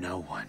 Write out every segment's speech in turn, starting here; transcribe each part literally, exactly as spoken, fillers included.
No one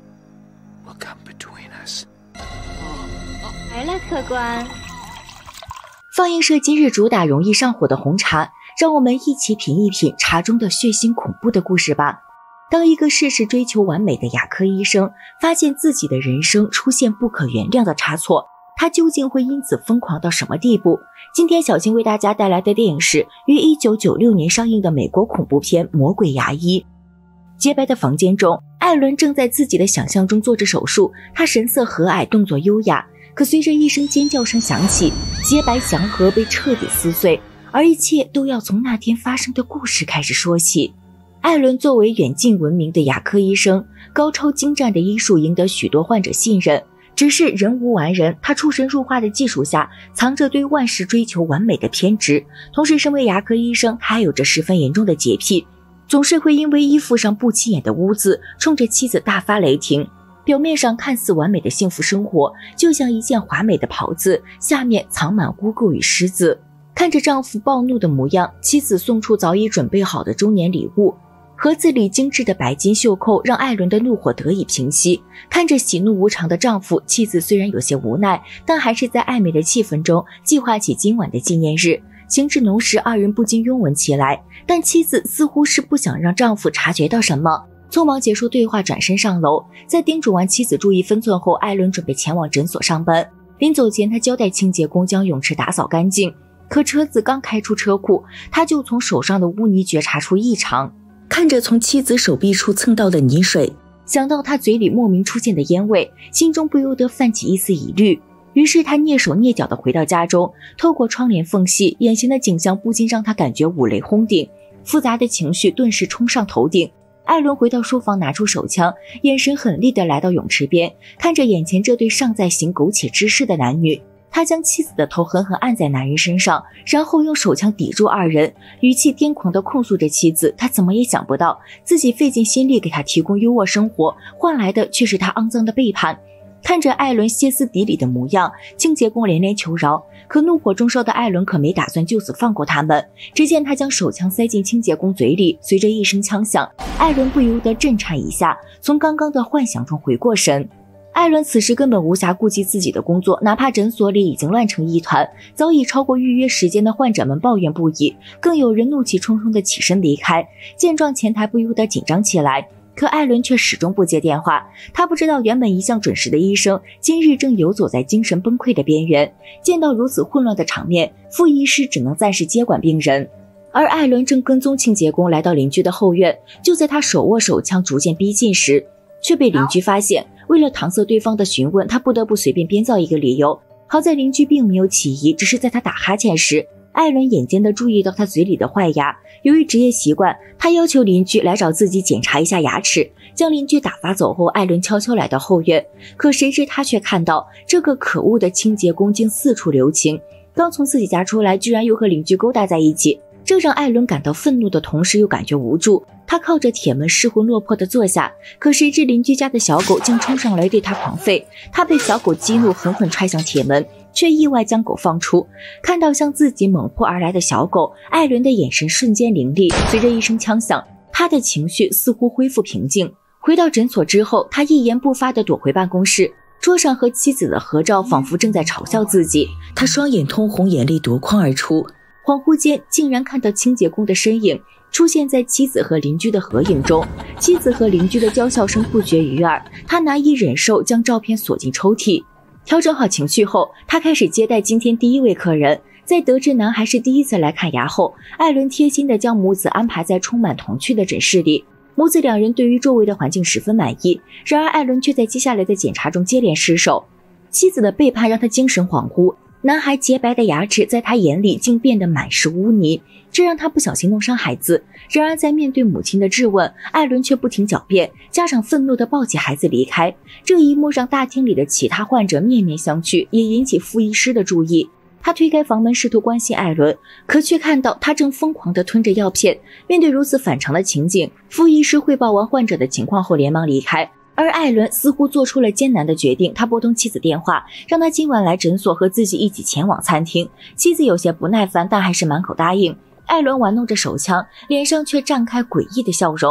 will come between us. 来了，客官。 放映社今日主打容易上火的红茶，让我们一起品一品茶中的血腥恐怖的故事吧。当一个事事追求完美的牙科医生发现自己的人生出现不可原谅的差错，他究竟会因此疯狂到什么地步？今天小新为大家带来的电影是于一九九六年上映的美国恐怖片《魔鬼牙医》。洁白的房间中，艾伦正在自己的想象中做着手术，他神色和蔼，动作优雅。可随着一声尖叫声响起，洁白祥和被彻底撕碎，而一切都要从那天发生的故事开始说起。艾伦作为远近闻名的牙科医生，高超精湛的医术赢得许多患者信任。只是人无完人，他出神入化的技术下藏着对万事追求完美的偏执。同时身为牙科医生，他还有着十分严重的洁癖，总是会因为衣服上不起眼的污渍冲着妻子大发雷霆。表面上看似完美的幸福生活，就像一件华美的袍子，下面藏满污垢与虱子。看着丈夫暴怒的模样，妻子送出早已准备好的周年礼物，盒子里精致的白金袖扣让艾伦的怒火得以平息。看着喜怒无常的丈夫，妻子虽然有些无奈，但还是在暧昧的气氛中计划起今晚的纪念日。情至浓时，二人不禁拥吻起来，但妻子似乎是不想让丈夫察觉到什么，匆忙结束对话，转身上楼。在叮嘱完妻子注意分寸后，艾伦准备前往诊所上班。临走前，他交代清洁工将泳池打扫干净，可车子刚开出车库，他就从手上的污泥觉察出异常。看着从妻子手臂处蹭到的泥水，想到他嘴里莫名出现的烟味，心中不由得泛起一丝疑虑。于是他蹑手蹑脚地回到家中，透过窗帘缝隙，眼前的景象不禁让他感觉五雷轰顶，复杂的情绪顿时冲上头顶。艾伦回到书房，拿出手枪，眼神狠厉地来到泳池边，看着眼前这对尚在行苟且之事的男女，他将妻子的头狠狠按在男人身上，然后用手枪抵住二人，语气癫狂地控诉着妻子。他怎么也想不到，自己费尽心力给他提供优渥生活，换来的却是他肮脏的背叛。看着艾伦歇斯底里的模样，清洁工连连求饶，可怒火中烧的艾伦可没打算就此放过他们。只见他将手枪塞进清洁工嘴里，随着一声枪响，艾伦不由得震颤一下，从刚刚的幻想中回过神。艾伦此时根本无暇顾及自己的工作，哪怕诊所里已经乱成一团，早已超过预约时间的患者们抱怨不已，更有人怒气冲冲地起身离开。见状，前台不由得紧张起来，可艾伦却始终不接电话。他不知道原本一向准时的医生今日正游走在精神崩溃的边缘。见到如此混乱的场面，副医师只能暂时接管病人，而艾伦正跟踪清洁工来到邻居的后院。就在他手握手枪逐渐逼近时，却被邻居发现。为了搪塞对方的询问，他不得不随便编造一个理由。好在邻居并没有起疑，只是在他打哈欠时，艾伦眼尖地注意到他嘴里的坏牙。由于职业习惯，他要求邻居来找自己检查一下牙齿。将邻居打发走后，艾伦悄悄来到后院，可谁知他却看到这个可恶的清洁工竟四处留情，刚从自己家出来，居然又和邻居勾搭在一起。这让艾伦感到愤怒的同时又感觉无助，他靠着铁门失魂落魄地坐下，可谁知邻居家的小狗竟冲上来对他狂吠，他被小狗激怒，狠狠踹向铁门，却意外将狗放出。看到向自己猛扑而来的小狗，艾伦的眼神瞬间凌厉，随着一声枪响，他的情绪似乎恢复平静。回到诊所之后，他一言不发地躲回办公室，桌上和妻子的合照仿佛正在嘲笑自己，他双眼通红，眼泪夺眶而出。恍惚间竟然看到清洁工的身影出现在妻子和邻居的合影中，妻子和邻居的娇笑声不绝于耳，他难以忍受，将照片锁进抽屉。调整好情绪后，他开始接待今天第一位客人。在得知男孩是第一次来看牙后，艾伦贴心地将母子安排在充满童趣的诊室里。母子两人对于周围的环境十分满意，然而艾伦却在接下来的检查中接连失手。妻子的背叛让他精神恍惚，男孩洁白的牙齿在他眼里竟变得满是污泥，这让他不小心弄伤孩子。然而在面对母亲的质问，艾伦却不停狡辩，家长愤怒地抱起孩子离开。这一幕让大厅里的其他患者面面相觑，也引起副医师的注意。他推开房门试图关心艾伦，可却看到他正疯狂地吞着药片。面对如此反常的情景，副医师汇报完患者的情况后连忙离开。而艾伦似乎做出了艰难的决定，他拨通妻子电话，让他今晚来诊所和自己一起前往餐厅。妻子有些不耐烦，但还是满口答应。艾伦玩弄着手枪，脸上却绽开诡异的笑容。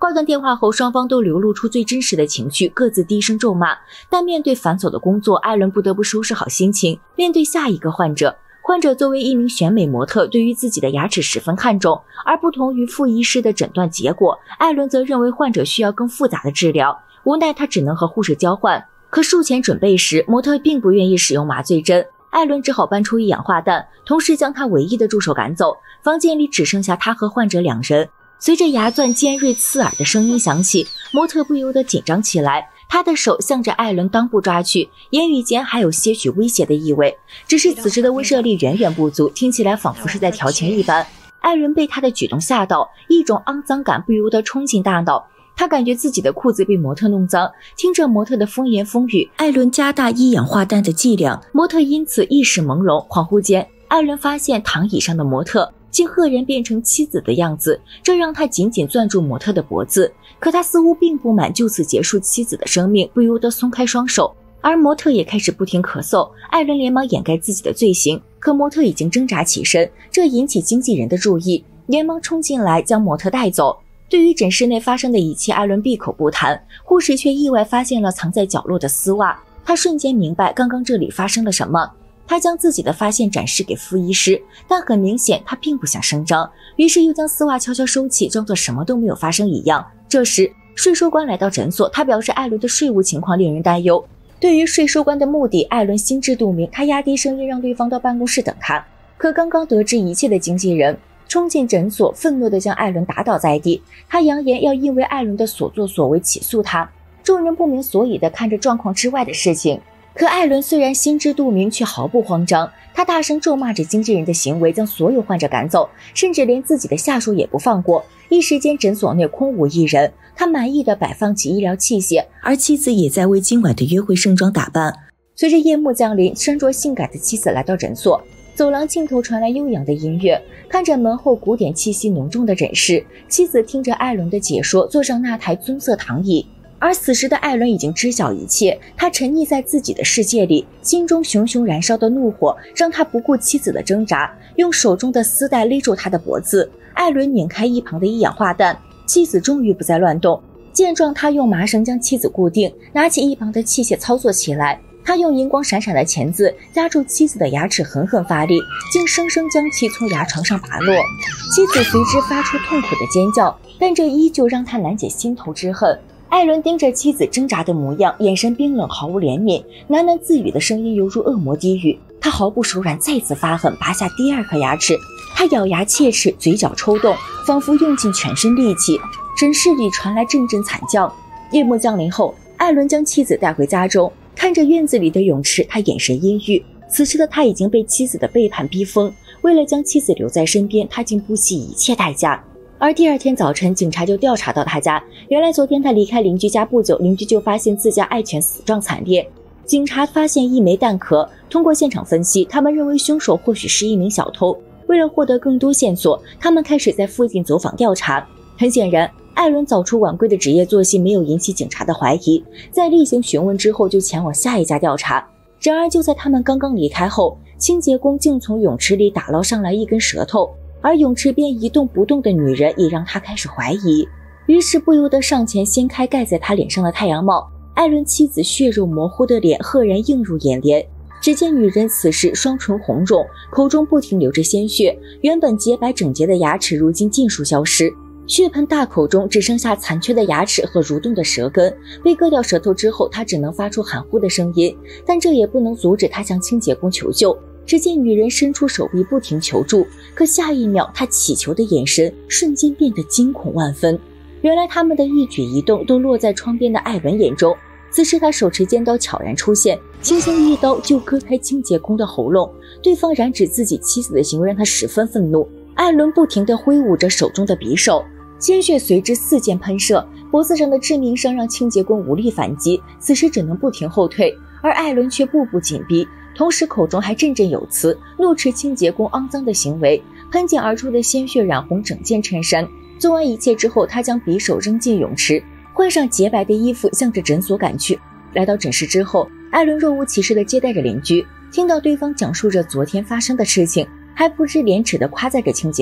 挂断电话后，双方都流露出最真实的情绪，各自低声咒骂。但面对繁琐的工作，艾伦不得不收拾好心情，面对下一个患者。患者作为一名选美模特，对于自己的牙齿十分看重，而不同于傅医师的诊断结果，艾伦则认为患者需要更复杂的治疗。无奈他只能和护士交换。可术前准备时，模特并不愿意使用麻醉针，艾伦只好搬出一氧化氮，同时将他唯一的助手赶走。房间里只剩下他和患者两人。随着牙钻尖锐刺耳的声音响起，模特不由得紧张起来，他的手向着艾伦裆部抓去，言语间还有些许威胁的意味。只是此时的威慑力远远不足，听起来仿佛是在调情一般。艾伦被他的举动吓到，一种肮脏感不由得冲进大脑。他感觉自己的裤子被模特弄脏，听着模特的风言风语，艾伦加大一氧化氮的剂量，模特因此意识朦胧。恍惚间，艾伦发现躺椅上的模特竟赫然变成妻子的样子，这让他紧紧攥住模特的脖子。可他似乎并不满就此结束妻子的生命，不由得松开双手。而模特也开始不停咳嗽，艾伦连忙掩盖自己的罪行，可模特已经挣扎起身，这引起经纪人的注意，连忙冲进来将模特带走。对于诊室内发生的一切，艾伦闭口不谈，护士却意外发现了藏在角落的丝袜，他瞬间明白刚刚这里发生了什么。他将自己的发现展示给傅医师，但很明显他并不想声张，于是又将丝袜悄悄收起，装作什么都没有发生一样。这时税收官来到诊所，他表示艾伦的税务情况令人担忧。对于税收官的目的，艾伦心知肚明，他压低声音让对方到办公室等他。可刚刚得知一切的经纪人冲进诊所，愤怒地将艾伦打倒在地，他扬言要因为艾伦的所作所为起诉他。众人不明所以地看着状况之外的事情，可艾伦虽然心知肚明，却毫不慌张。他大声咒骂着经纪人的行为，将所有患者赶走，甚至连自己的下属也不放过。一时间诊所内空无一人，他满意地摆放起医疗器械，而妻子也在为今晚的约会盛装打扮。随着夜幕降临，身着性感的妻子来到诊所，走廊尽头传来悠扬的音乐，看着门后古典气息浓重的诊室，妻子听着艾伦的解说，坐上那台棕色躺椅。而此时的艾伦已经知晓一切，他沉溺在自己的世界里，心中熊熊燃烧的怒火让他不顾妻子的挣扎，用手中的丝带勒住他的脖子。艾伦拧开一旁的一氧化氮，妻子终于不再乱动。见状，他用麻绳将妻子固定，拿起一旁的器械操作起来。他用银光闪闪的钳子压住妻子的牙齿，狠狠发力，竟生生将其从牙床上拔落。妻子随之发出痛苦的尖叫，但这依旧让他难解心头之恨。艾伦盯着妻子挣扎的模样，眼神冰冷，毫无怜悯，喃喃自语的声音犹如恶魔低语。他毫不手软，再次发狠，拔下第二颗牙齿。他咬牙切齿，嘴角抽动，仿佛用尽全身力气。诊室里传来阵阵惨叫。夜幕降临后，艾伦将妻子带回家中，看着院子里的泳池，他眼神阴郁。此时的他已经被妻子的背叛逼疯，为了将妻子留在身边，他竟不惜一切代价。而第二天早晨，警察就调查到他家。原来昨天他离开邻居家不久，邻居就发现自家爱犬死状惨烈。警察发现一枚弹壳，通过现场分析，他们认为凶手或许是一名小偷。为了获得更多线索，他们开始在附近走访调查。很显然，艾伦早出晚归的职业作息没有引起警察的怀疑，在例行询问之后，就前往下一家调查。然而就在他们刚刚离开后，清洁工竟从泳池里打捞上来一根舌头，而泳池边一动不动的女人也让他开始怀疑，于是不由得上前掀开盖在他脸上的太阳帽。艾伦妻子血肉模糊的脸赫然映入眼帘，只见女人此时双唇红肿，口中不停流着鲜血，原本洁白整洁的牙齿如今尽数消失，血盆大口中只剩下残缺的牙齿和蠕动的舌根。被割掉舌头之后，她只能发出含糊的声音，但这也不能阻止她向清洁工求救。只见女人伸出手臂不停求助，可下一秒她乞求的眼神瞬间变得惊恐万分。原来他们的一举一动都落在窗边的艾伦眼中。此时他手持尖刀悄然出现，轻轻一刀就割开清洁工的喉咙。对方染指自己妻子的行为让他十分愤怒。艾伦不停地挥舞着手中的匕首，鲜血随之四溅喷射，脖子上的致命伤让清洁工无力反击，此时只能不停后退。而艾伦却步步紧逼，同时口中还振振有词，怒斥清洁工肮脏的行为。喷溅而出的鲜血染红整件衬衫。做完一切之后，他将匕首扔进泳池，换上洁白的衣服，向着诊所赶去。来到诊室之后，艾伦若无其事地接待着邻居，听到对方讲述着昨天发生的事情，还不知廉耻地夸赞着清洁工。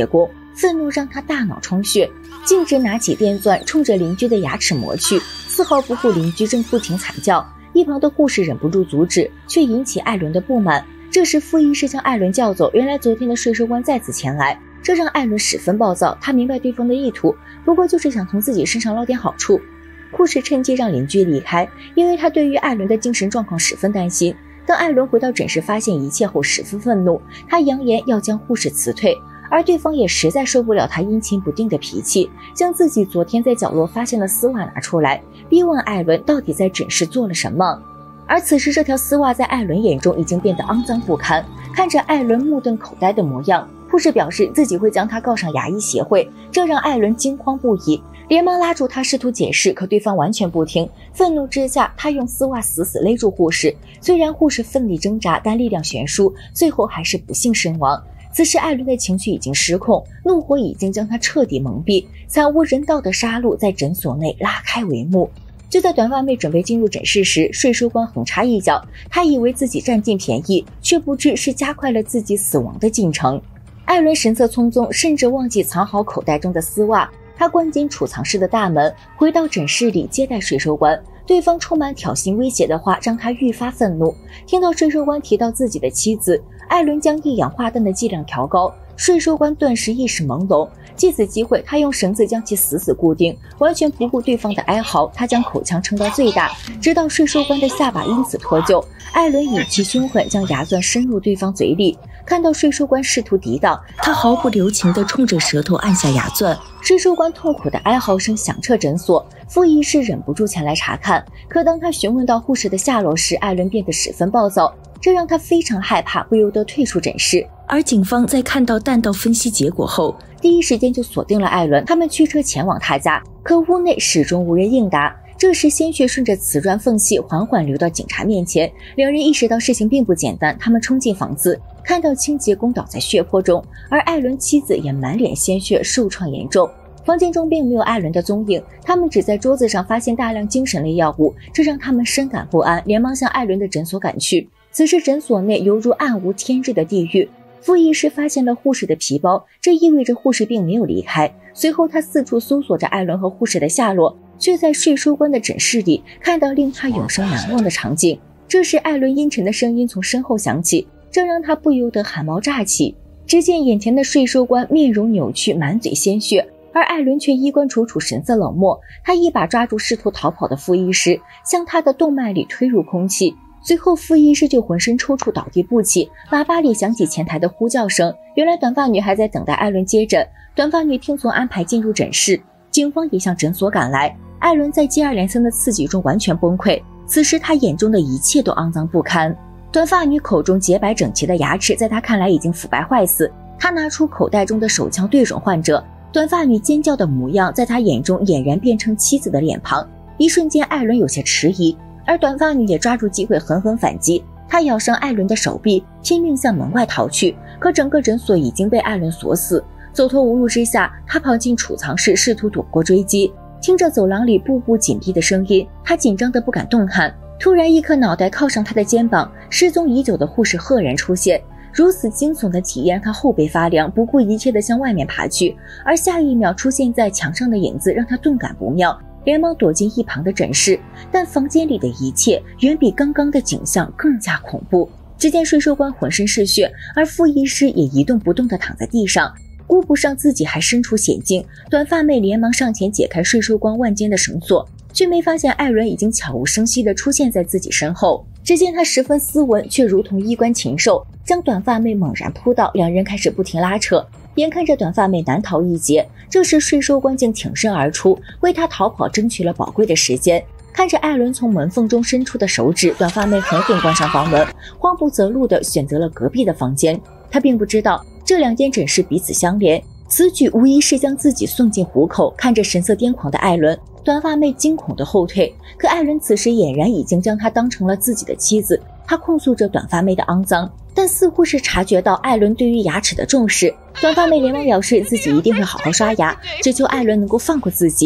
愤怒让他大脑充血，径直拿起电钻冲着邻居的牙齿磨去，丝毫不顾邻居正不停惨叫。一旁的护士忍不住阻止，却引起艾伦的不满。这时傅医师将艾伦叫走，原来昨天的税收官再次前来，这让艾伦十分暴躁。他明白对方的意图，不过就是想从自己身上捞点好处。护士趁机让邻居离开，因为他对于艾伦的精神状况十分担心。当艾伦回到诊室发现一切后十分愤怒，他扬言要将护士辞退，而对方也实在受不了他阴晴不定的脾气，将自己昨天在角落发现的丝袜拿出来，逼问艾伦到底在诊室做了什么。而此时这条丝袜在艾伦眼中已经变得肮脏不堪，看着艾伦目瞪口呆的模样，护士表示自己会将他告上牙医协会，这让艾伦惊慌不已，连忙拉住他试图解释，可对方完全不听。愤怒之下，他用丝袜死死勒住护士，虽然护士奋力挣扎，但力量悬殊，最后还是不幸身亡。此时艾伦的情绪已经失控，怒火已经将他彻底蒙蔽，惨无人道的杀戮在诊所内拉开帷幕。就在短发妹准备进入诊室时，税收官横插一脚，他以为自己占尽便宜，却不知是加快了自己死亡的进程。艾伦神色匆匆，甚至忘记藏好口袋中的丝袜，他关紧储藏室的大门，回到诊室里接待税收官。对方充满挑衅威胁的话让他愈发愤怒。听到税收官提到自己的妻子，艾伦将一氧化氮的剂量调高，税收官顿时意识朦胧。借此机会，他用绳子将其死死固定，完全不顾对方的哀嚎。他将口腔撑到最大，直到税收官的下巴因此脱臼。艾伦语气凶狠，将牙钻深入对方嘴里。看到税收官试图抵挡，他毫不留情地冲着舌头按下牙钻。税收官痛苦的哀嚎声响彻诊所，傅医师忍不住前来查看。可当他询问到护士的下落时，艾伦变得十分暴躁，这让他非常害怕，不由得退出诊室。而警方在看到弹道分析结果后，第一时间就锁定了艾伦，他们驱车前往他家，可屋内始终无人应答。这时鲜血顺着瓷砖缝隙缓缓流到警察面前，两人意识到事情并不简单，他们冲进房子，看到清洁工倒在血泊中，而艾伦妻子也满脸鲜血，受创严重。房间中并没有艾伦的踪影，他们只在桌子上发现大量精神类药物，这让他们深感不安，连忙向艾伦的诊所赶去。此时诊所内犹如暗无天日的地狱。傅医师发现了护士的皮包，这意味着护士并没有离开。随后他四处搜索着艾伦和护士的下落，却在税收官的诊室里看到令他永生难忘的场景。这时艾伦阴沉的声音从身后响起，这让他不由得汗毛炸起。只见眼前的税收官面容扭曲，满嘴鲜血，而艾伦却衣冠楚楚，神色冷漠。他一把抓住试图逃跑的傅医师，向他的动脉里推入空气。随后傅医师就浑身抽搐倒地不起，喇叭里响起前台的呼叫声。原来短发女还在等待艾伦接诊，短发女听从安排进入诊室，警方也向诊所赶来。艾伦在接二连三的刺激中完全崩溃，此时他眼中的一切都肮脏不堪。短发女口中洁白整齐的牙齿在他看来已经腐败坏死，他拿出口袋中的手枪对准患者，短发女尖叫的模样在他眼中俨然变成妻子的脸庞。一瞬间艾伦有些迟疑，而短发女也抓住机会狠狠反击，她咬伤艾伦的手臂，拼命向门外逃去，可整个诊所已经被艾伦锁死。走投无路之下，她跑进储藏室试图躲过追击，听着走廊里步步紧逼的声音，她紧张得不敢动弹。突然一颗脑袋靠上她的肩膀，失踪已久的护士赫然出现，如此惊悚的体验让她后背发凉，不顾一切地向外面爬去，而下一秒出现在墙上的影子让她顿感不妙，连忙躲进一旁的诊室，但房间里的一切远比刚刚的景象更加恐怖。只见税收官浑身是血，而傅医师也一动不动地躺在地上，顾不上自己还身处险境，短发妹连忙上前解开税收官腕间的绳索，却没发现艾伦已经悄无声息地出现在自己身后。只见他十分斯文，却如同衣冠禽兽，将短发妹猛然扑倒，两人开始不停拉扯，眼看着短发妹难逃一劫。这时税收官竟挺身而出，为他逃跑争取了宝贵的时间。看着艾伦从门缝中伸出的手指，短发妹狠狠关上房门，慌不择路地选择了隔壁的房间。她并不知道这两间诊室彼此相连，此举无疑是将自己送进虎口。看着神色癫狂的艾伦，短发妹惊恐地后退，可艾伦此时俨然已经将她当成了自己的妻子。他控诉着短发妹的肮脏，但似乎是察觉到艾伦对于牙齿的重视，短发妹连忙表示自己一定会好好刷牙，只求艾伦能够放过自己。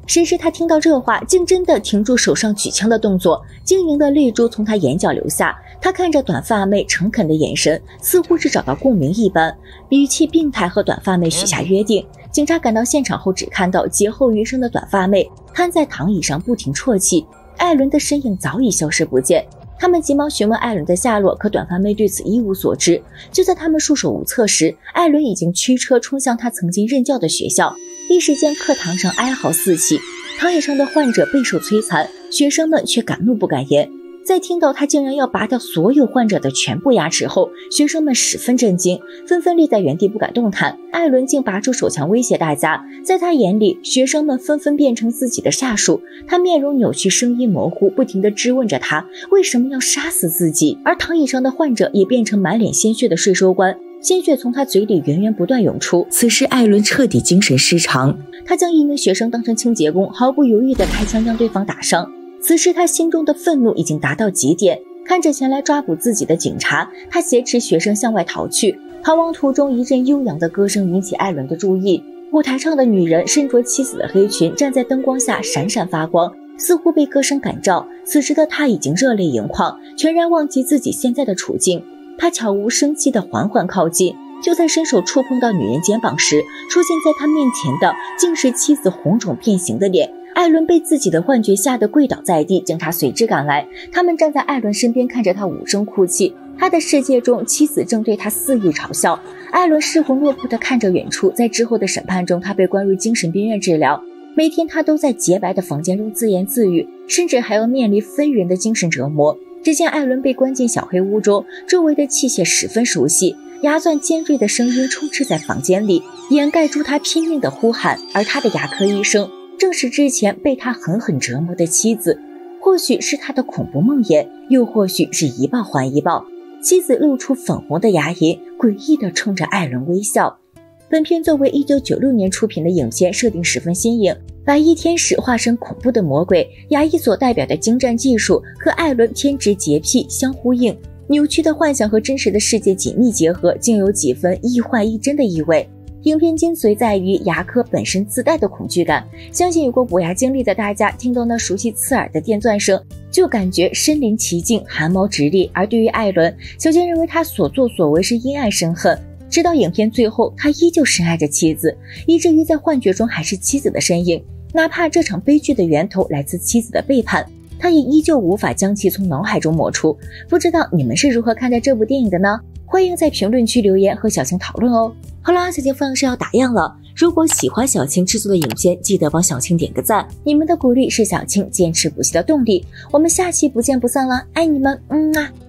谁知他听到这话，竟真的停住手上举枪的动作，晶莹的泪珠从他眼角流下。他看着短发妹诚恳的眼神，似乎是找到共鸣一般，语气病态和短发妹许下约定。警察赶到现场后，只看到劫后余生的短发妹瘫在躺椅上不停啜泣，艾伦的身影早已消失不见。他们急忙询问艾伦的下落，可短发妹对此一无所知。就在他们束手无策时，艾伦已经驱车冲向他曾经任教的学校，一时间课堂上哀嚎四起，躺椅上的患者备受摧残，学生们却敢怒不敢言。在听到他竟然要拔掉所有患者的全部牙齿后，学生们十分震惊，纷纷立在原地不敢动弹。艾伦竟拔出手枪威胁大家，在他眼里，学生们纷纷变成自己的下属。他面容扭曲，声音模糊，不停地质问着他为什么要杀死自己。而躺椅上的患者也变成满脸鲜血的税收官，鲜血从他嘴里源源不断涌出。此时艾伦彻底精神失常，他将一名学生当成清洁工，毫不犹豫地开枪将对方打伤。此时他心中的愤怒已经达到极点，看着前来抓捕自己的警察，他挟持学生向外逃去。逃亡途中，一阵悠扬的歌声引起艾伦的注意。舞台上的女人身着妻子的黑裙，站在灯光下闪闪发光，似乎被歌声感召。此时的她已经热泪盈眶，全然忘记自己现在的处境。她悄无声息地缓缓靠近，就在伸手触碰到女人肩膀时，出现在他面前的竟是妻子红肿变形的脸。艾伦被自己的幻觉吓得跪倒在地，警察随之赶来，他们站在艾伦身边，看着他无声哭泣。他的世界中，妻子正对他肆意嘲笑。艾伦失魂落魄地看着远处，在之后的审判中，他被关入精神病院治疗。每天他都在洁白的房间中自言自语，甚至还要面临非人的精神折磨。只见艾伦被关进小黑屋中，周围的器械十分熟悉，牙钻尖锐的声音充斥在房间里，掩盖住他拼命的呼喊。而他的牙科医生正是之前被他狠狠折磨的妻子，或许是他的恐怖梦魇，又或许是一报还一报。妻子露出粉红的牙龈，诡异地冲着艾伦微笑。本片作为一九九六年出品的影片，设定十分新颖。白衣天使化身恐怖的魔鬼，牙医所代表的精湛技术和艾伦偏执洁癖相呼应，扭曲的幻想和真实的世界紧密结合，竟有几分亦幻亦真的意味。影片精髓在于牙科本身自带的恐惧感，相信有过补牙经历的大家听到那熟悉刺耳的电钻声，就感觉身临其境，汗毛直立。而对于艾伦，小杰认为他所作所为是阴暗生恨，直到影片最后，他依旧深爱着妻子，以至于在幻觉中还是妻子的身影，哪怕这场悲剧的源头来自妻子的背叛，他也依旧无法将其从脑海中抹除。不知道你们是如何看待这部电影的呢？欢迎在评论区留言和小青讨论哦。好啦，小青放映是要打烊了，如果喜欢小青制作的影片，记得帮小青点个赞，你们的鼓励是小青坚持补习的动力。我们下期不见不散啦，爱你们，嗯啊。